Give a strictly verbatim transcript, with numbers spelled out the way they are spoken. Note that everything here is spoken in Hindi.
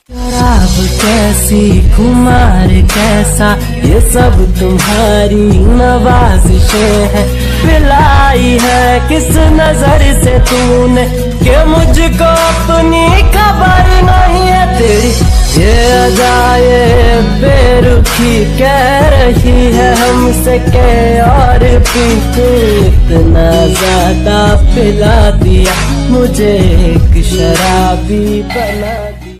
शराब कैसी खुमार कैसा ये सब तुम्हारी नवाजिशें हैं। पिलाई है किस नजर से तूने कि मुझको अपनी खबर नहीं है। तेरी ये अदाए बेरुखी कह रही है हमसे के और भी तू इतना ज्यादा पिला दिया मुझे एक शराबी बना।